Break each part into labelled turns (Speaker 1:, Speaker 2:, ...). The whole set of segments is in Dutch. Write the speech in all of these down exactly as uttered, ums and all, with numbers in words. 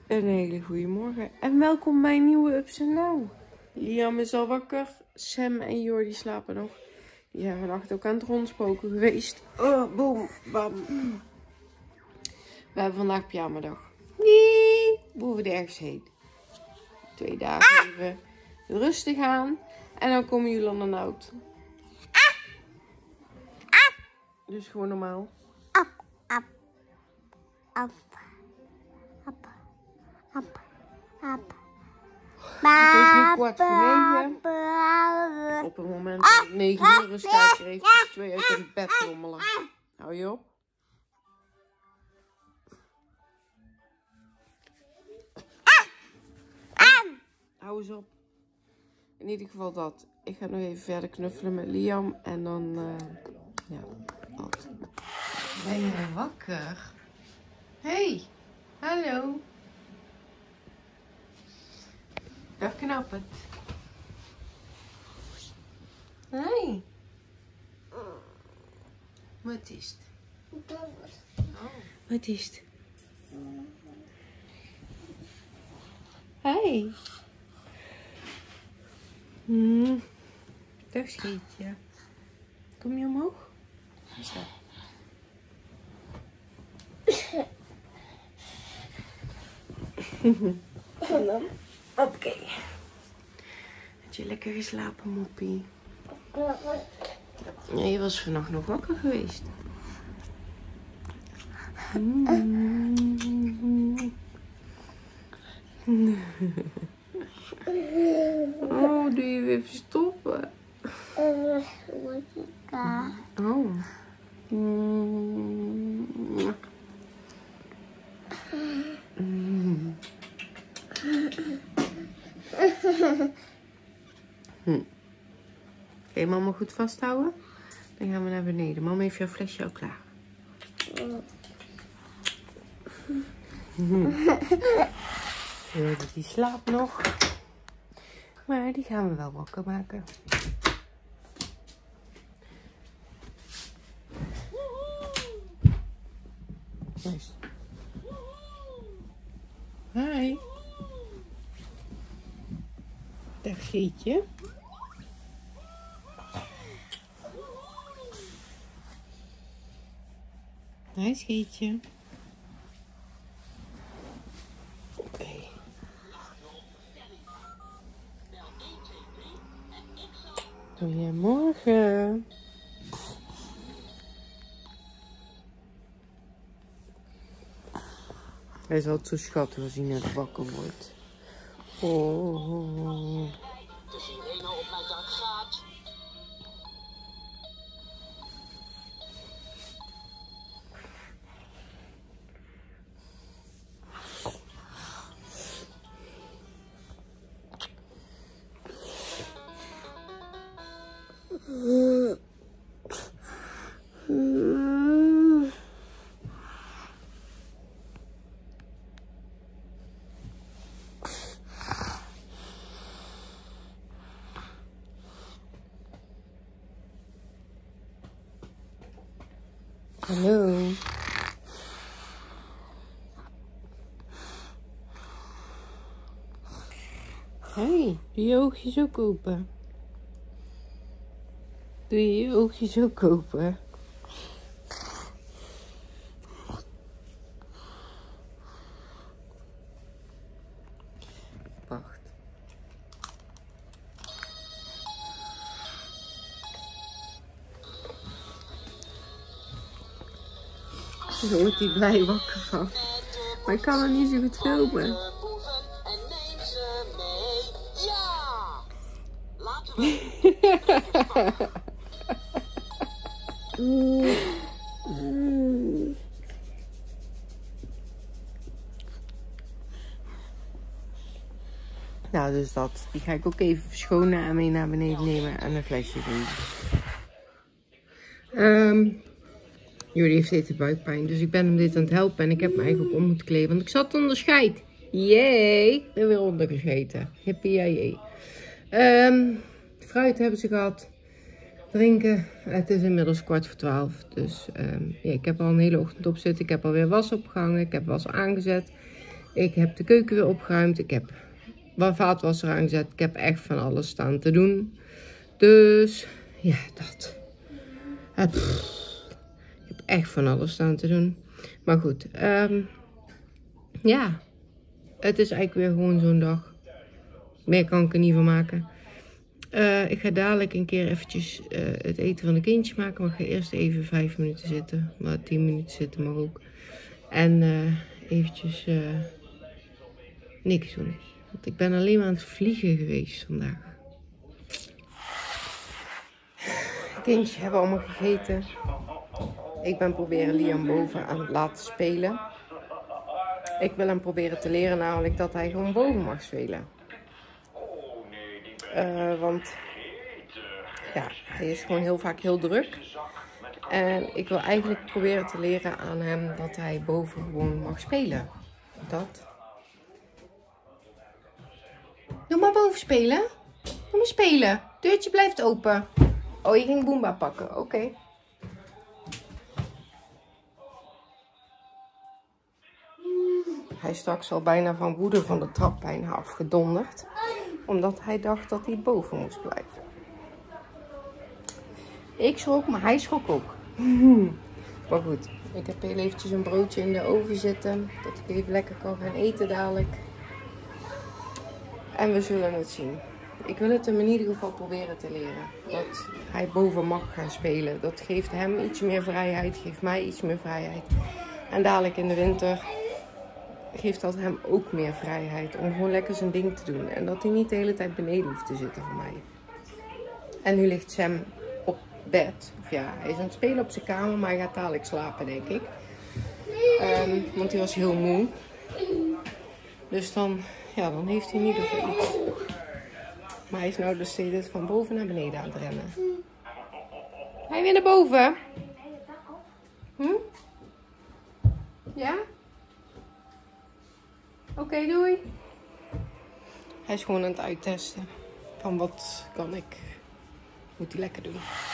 Speaker 1: Een hele goede morgen en welkom bij een nieuwe Ups en Down. Liam is al wakker, Sam en Jordi slapen nog. Die zijn vannacht ook aan het rondspoken geweest. Oh, boem, bam. We hebben vandaag pyjamadag. Nee, we hoeven ergens heen. Twee dagen even rustig aan en dan komen jullie aan de auto. Dus gewoon normaal.
Speaker 2: Op, op, op, op, op, op.
Speaker 1: Het is nu kwart voor negen. Op het moment dat het negen uur is, kijk er eventjes twee uit het bed rommelen. Hou je op? Hou eens op. In ieder geval dat. Ik ga nog even verder knuffelen met Liam en dan, uh, ja, dat. Ben je wakker? Hey, hallo. Dag knappert. Hey. Wat is het? Oh. Wat is het? Hey. Hmm. Dag schietje. Kom je omhoog? Zo. En dan? Oké. Okay. Heb je lekker geslapen, moppie? Ja, je was vannacht nog wakker geweest. Mm. Oh, doe je weer verstoppen? Oh. Mm. Mm. Hm. Oké, mama goed vasthouden. Dan gaan we naar beneden. Mama heeft jouw flesje al klaar. Hm. Die slaapt nog. Maar die gaan we wel wakker maken. Nice. Hi. Dag Geetje. Hi Geetje. Oké. Okay. Goedemorgen. Hij is altijd zo schattig als hij net wakker wordt. Oh.
Speaker 3: De sirene op mijn dak gaat.
Speaker 1: Hallo. Hey, doe je oogjes ook open? Doe je je oogjes ook open? Wacht. Daar wordt hij blij wakker van. Maar ik kan er niet zo goed filmen. Nou, dus dat. Die ga ik ook even verschonen en mee naar beneden nemen en een flesje geven. Um, Jullie heeft steeds de buikpijn, dus ik ben hem dit aan het helpen en ik heb me eigenlijk ook om moeten kleden, want ik zat onder scheid. Jee, er weer onder gescheten. Hippie, ja, jee. Um, fruit hebben ze gehad. Drinken. Het is inmiddels kwart voor twaalf. Dus um, ja, ik heb al een hele ochtend op zitten. Ik heb alweer was opgehangen. Ik heb was aangezet. Ik heb de keuken weer opgeruimd. Ik heb wat vaatwasser aangezet. Ik heb echt van alles staan te doen. Dus ja, dat. Ik heb echt van alles staan te doen. Maar goed. Um, ja. Het is eigenlijk weer gewoon zo'n dag. Meer kan ik er niet van maken. Uh, ik ga dadelijk een keer eventjes uh, het eten van de kindjes maken. Maar ik ga eerst even vijf minuten zitten. Maar tien minuten zitten mag ook. En uh, eventjes uh, niks doen. Want ik ben alleen maar aan het vliegen geweest vandaag. De kindjes hebben allemaal gegeten. Ik ben proberen Liam boven aan het laten spelen. Ik wil hem proberen te leren namelijk dat hij gewoon boven mag spelen. Uh, want ja, hij is gewoon heel vaak heel druk. En ik wil eigenlijk proberen te leren aan hem dat hij boven gewoon mag spelen. Dat. Doe maar boven spelen. Doe maar spelen. Deurtje blijft open. Oh, je ging Boomba pakken. Oké. Okay. Hij is straks al bijna van woede van de trap bijna afgedonderd. Omdat hij dacht dat hij boven moest blijven. Ik schrok, maar hij schrok ook. Maar goed, ik heb heel eventjes een broodje in de oven zitten. Dat ik even lekker kan gaan eten dadelijk. En we zullen het zien. Ik wil het hem in ieder geval proberen te leren. Dat hij boven mag gaan spelen. Dat geeft hem iets meer vrijheid. Geeft mij iets meer vrijheid. En dadelijk in de winter geeft dat hem ook meer vrijheid. Om gewoon lekker zijn ding te doen. En dat hij niet de hele tijd beneden hoeft te zitten voor mij. En nu ligt Sam op bed. Of ja, hij is aan het spelen op zijn kamer. Maar hij gaat dadelijk slapen, denk ik. Um, want hij was heel moe. Dus dan, ja, dan heeft hij in ieder geval iets. Maar hij is nou dus steeds van boven naar beneden aan het rennen. Ga je weer naar boven? Hm? Ja? Oké, okay, doei. Hij is gewoon aan het uittesten. Van wat kan ik. Moet hij lekker doen.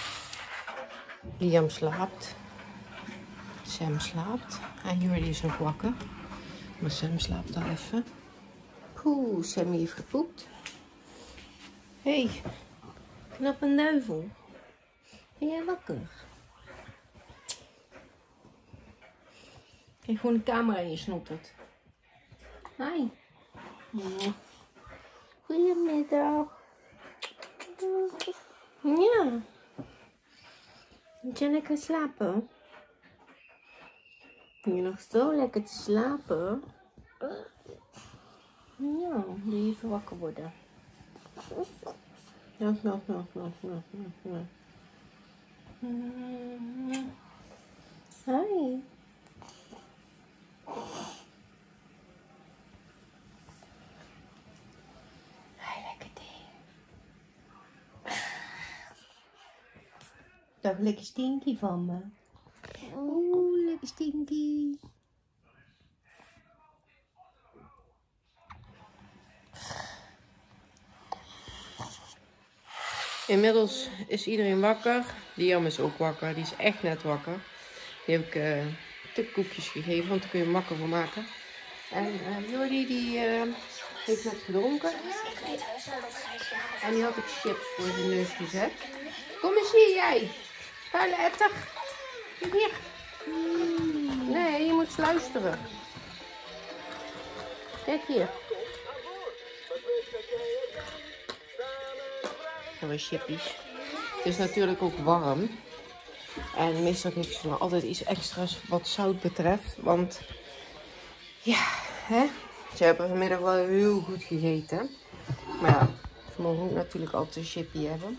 Speaker 1: Liam slaapt. Sam slaapt. En Jordi is nog wakker. Maar Sam slaapt al even. Oeh, Sammy heeft gepoept. Hé, hey, knap een duivel. Ben jij wakker? Kijk gewoon de camera in je snottert. Hi. Goedemiddag. Ja. Moet je lekker slapen? Ben je nog zo lekker te slapen? Ja, wil je even wakker worden? Nog, nog, nog, nog, nog, nog, nog. Hi. Hi, lekker ding. Dag, lekker stinky van me. Oeh, lekker stinky. Inmiddels is iedereen wakker. Liam is ook wakker. Die is echt net wakker. Die heb ik uh, de koekjes gegeven, want daar kun je hem wakker van maken. En uh, Jordi die uh, heeft net gedronken. En die had ik chips voor zijn neus gezet. Kom eens hier jij. Vuile etter. Kijk hier. Nee, je moet eens luisteren. Kijk hier. Voor chippies. Het is natuurlijk ook warm. En meestal geef ik ze dan altijd iets extra's wat zout betreft. Want ja, hè? Ze hebben vanmiddag wel heel goed gegeten. Maar ja, ze mogen ook natuurlijk altijd een chippy hebben.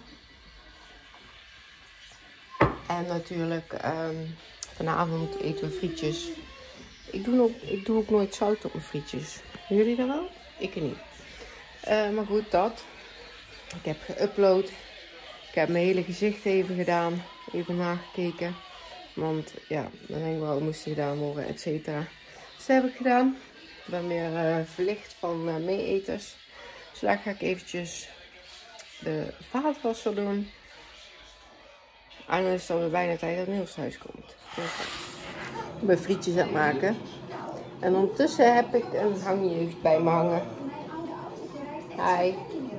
Speaker 1: En natuurlijk um, vanavond eten we frietjes. Ik doe, ook, ik doe ook nooit zout op mijn frietjes. Doen jullie dat wel? Ik niet. Uh, maar goed, dat. Ik heb geüpload. Ik heb mijn hele gezicht even gedaan. Even nagekeken. Want ja, mijn wenkbrauwen moesten gedaan worden, et cetera. Dus dat heb ik gedaan. Ik ben weer uh, verlicht van uh, meeeters. Dus daar ga ik eventjes de vaatwasser doen. En dan is het alweer bijna tijd dat Niels thuis komt. Dus ik ben frietjes aan het maken. En ondertussen heb ik een hangjeugd bij me hangen. Hi.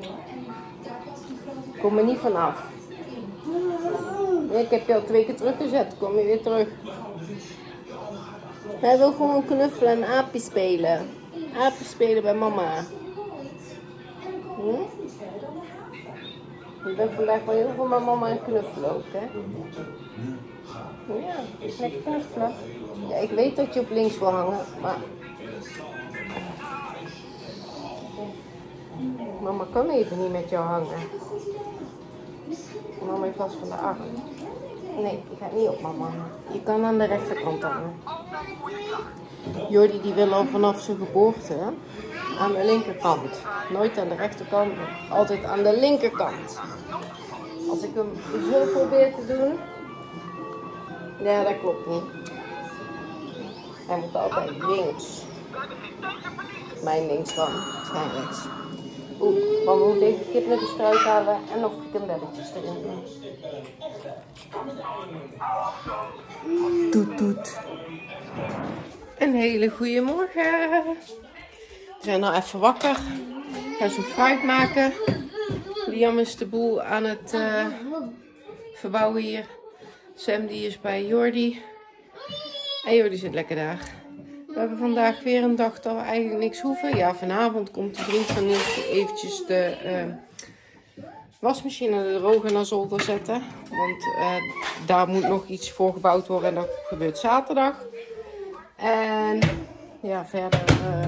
Speaker 1: Kom er niet vanaf. Ik heb je al twee keer teruggezet. Kom je weer terug. Hij wil gewoon knuffelen en aapje spelen. Aapje spelen bij mama. Hm? Ik ben vandaag wel heel veel met mama en knuffelen ook, hè? Ja, lekker knuffelen. Ja, ik weet dat je op links wil hangen, maar... Mama kan even niet met jou hangen. Mama heeft last van de arm. Nee, je gaat niet op mama hangen. Je kan aan de rechterkant hangen. Jordi die wil al vanaf zijn geboorte aan de linkerkant. Nooit aan de rechterkant, altijd aan de linkerkant. Als ik hem zo probeer te doen, ja, dat klopt niet. Hij moet altijd links. Mijn linkerkant, zijn rechts. Oeh, mama moet even kipnuggetjes eruit halen en nog frikandelletjes erin doen. Toet toet. Een hele goede morgen. We zijn al even wakker. Ik ga zo fruit maken. Liam is de boel aan het uh, verbouwen hier. Sam die is bij Jordi. En Jordi zit lekker daar. We hebben vandaag weer een dag dat we eigenlijk niks hoeven. Ja, vanavond komt de vriend van Niels eventjes de uh, wasmachine de droger naar zolder zetten. Want uh, daar moet nog iets voor gebouwd worden en dat gebeurt zaterdag. En ja, verder, uh,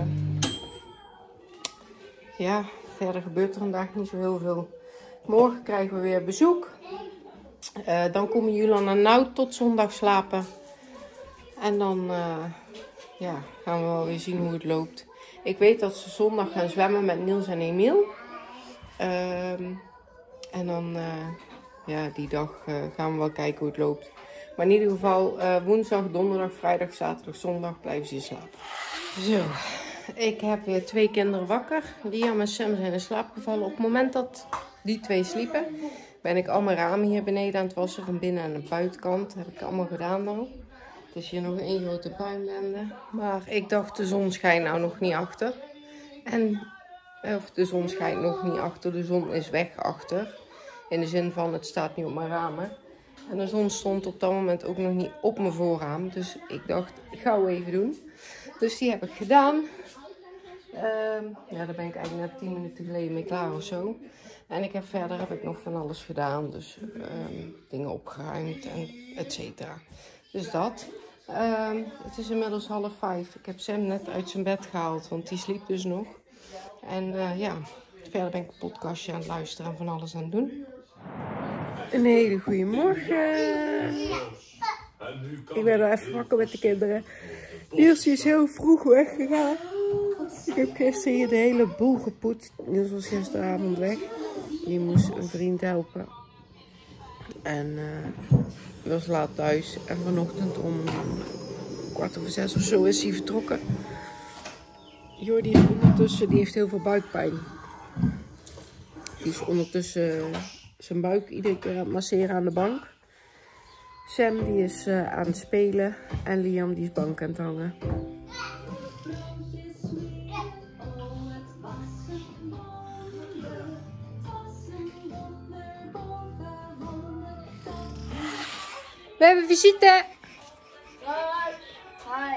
Speaker 1: ja, verder gebeurt er vandaag niet zo heel veel. Morgen krijgen we weer bezoek. Uh, dan komen Julan en Nout tot zondag slapen. En dan uh, ja, gaan we wel weer zien hoe het loopt. Ik weet dat ze zondag gaan zwemmen met Niels en Emiel. Uh, en dan, uh, ja, die dag uh, gaan we wel kijken hoe het loopt. Maar in ieder geval uh, woensdag, donderdag, vrijdag, zaterdag, zondag blijven ze slapen. Zo, ik heb weer twee kinderen wakker. Liam en Sam zijn in slaap gevallen. Op het moment dat die twee sliepen, ben ik al mijn ramen hier beneden aan het wassen. Van binnen en de buitenkant. Dat heb ik allemaal gedaan dan. Het is hier nog één grote puinbende. Maar ik dacht, de zon schijnt nou nog niet achter. En, of de zon schijnt nog niet achter. De zon is weg achter. In de zin van, het staat niet op mijn ramen. En de zon stond op dat moment ook nog niet op mijn voorraam. Dus ik dacht, gauw even doen. Dus die heb ik gedaan. Uh, ja, daar ben ik eigenlijk net tien minuten geleden mee klaar of zo. En ik heb verder heb ik nog van alles gedaan. Dus uh, dingen opgeruimd en et cetera. Dus dat. Uh, het is inmiddels half vijf. Ik heb Sam net uit zijn bed gehaald, want die sliep dus nog. En uh, ja, verder ben ik een podcastje aan het luisteren en van alles aan het doen. Een hele goede morgen. Ik ben al even wakker met de kinderen. Niels is heel vroeg weggegaan. Ik heb gisteren hier de hele boel gepoetst. Niels was gisteravond weg. Die moest een vriend helpen. En uh, was laat thuis. En vanochtend om kwart over zes of zo is hij vertrokken. Jordi is ondertussen, die heeft heel veel buikpijn. Die is ondertussen zijn buik iedere keer aan het masseren aan de bank. Sam die is uh, aan het spelen. En Liam die is bank aan het hangen. We hebben visite.
Speaker 2: Hoi. Hoi.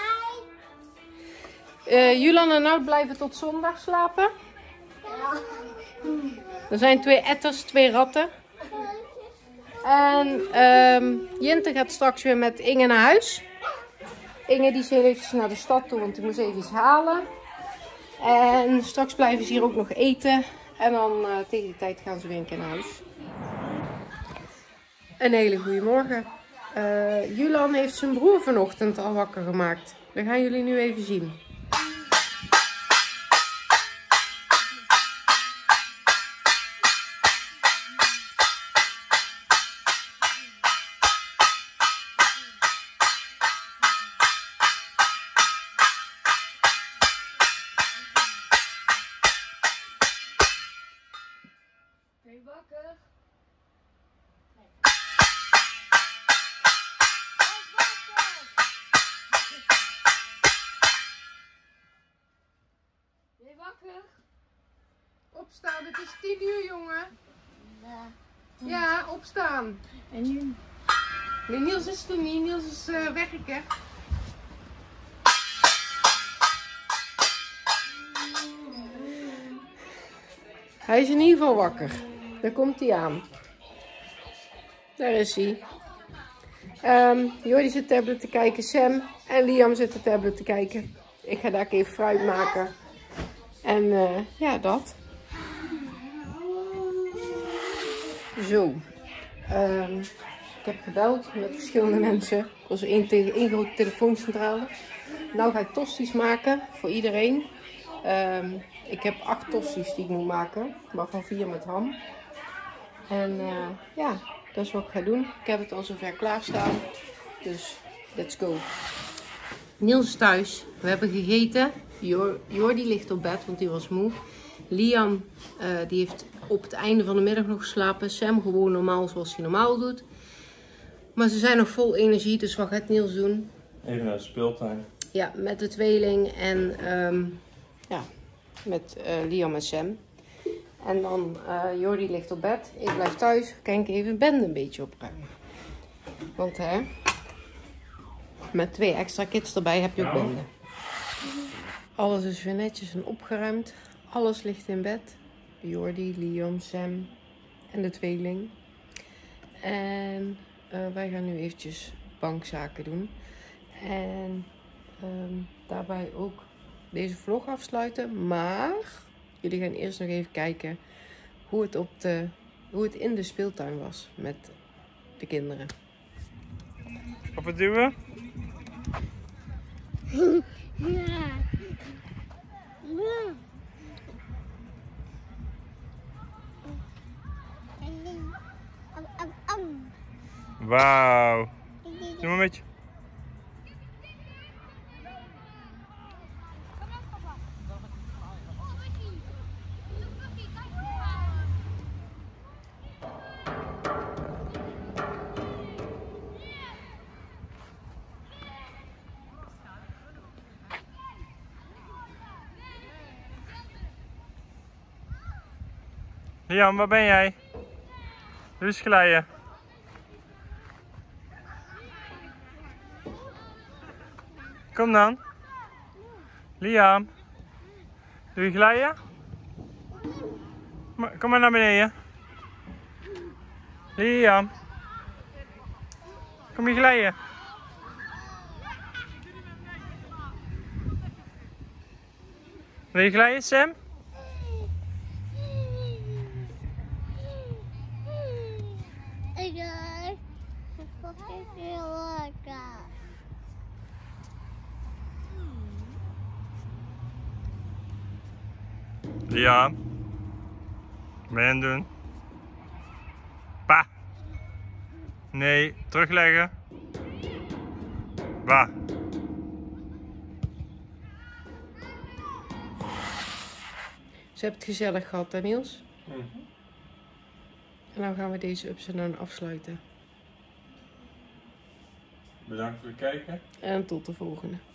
Speaker 1: Uh, Julan en Nout blijven tot zondag slapen.
Speaker 2: Ja.
Speaker 1: Er zijn twee etters, twee ratten. En um, Jinte gaat straks weer met Inge naar huis. Inge die is heel eventjes naar de stad toe, want die moest even iets halen. En straks blijven ze hier ook nog eten. En dan uh, tegen die tijd gaan ze weer een keer naar huis. Een hele goede morgen. Uh, Julan heeft zijn broer vanochtend al wakker gemaakt. Dat gaan jullie nu even zien.
Speaker 2: Ben je wakker? wakker?
Speaker 1: Opstaan, het is tien uur, jongen.
Speaker 2: Ja.
Speaker 1: Ja, opstaan.
Speaker 2: En nu?
Speaker 1: Nee, Niels is er niet. Niels is uh, werken. Hij is in ieder geval wakker. Daar komt hij aan. Daar is hij. Um, Jordi zit tablet te kijken. Sam en Liam zitten tablet te kijken. Ik ga daar even fruit maken. En uh, ja, dat. Zo. Um, ik heb gebeld met verschillende mensen. Ik was één tegen één grote telefooncentrale. Nou ga ik tosti's maken voor iedereen. Um, ik heb acht tosti's die ik moet maken. Waarvan vier met ham. En uh, ja, dat is wat ik ga doen. Ik heb het al zover klaarstaan. Dus let's go. Niels is thuis. We hebben gegeten. Jor Jordi ligt op bed, want die was moe. Liam uh, die heeft op het einde van de middag nog geslapen. Sam gewoon normaal zoals hij normaal doet. Maar ze zijn nog vol energie, dus wat gaat Niels doen?
Speaker 4: Even naar de speeltuin.
Speaker 1: Ja, met de tweeling en um, ja, met uh, Liam en Sam. En dan uh, Jordi ligt op bed. Ik blijf thuis. Kijk even bende een beetje opruimen. Want hè, met twee extra kids erbij heb je ook bende. Alles is weer netjes en opgeruimd. Alles ligt in bed. Jordi, Liam, Sam en de tweeling. En uh, wij gaan nu eventjes bankzaken doen. En um, daarbij ook deze vlog afsluiten. Maar jullie gaan eerst nog even kijken hoe het, op de, hoe het in de speeltuin was met de kinderen.
Speaker 4: Op het duwen?
Speaker 2: Ja. Ja.
Speaker 4: Wauw. Doe maar een beetje. Liam, waar ben jij? Doe eens glijden. Kom dan. Liam. Doe je glijden? Kom maar naar beneden. Liam. Kom je glijden? Wil je glijden, Sam? Ja. Wat ben je aan het doen? Pa. Nee, terugleggen. Pa.
Speaker 1: Ze hebben het gezellig gehad, hè Niels?
Speaker 4: Mm-hmm.
Speaker 1: En dan gaan we deze ups en downs afsluiten.
Speaker 4: Bedankt voor het kijken.
Speaker 1: En tot de volgende.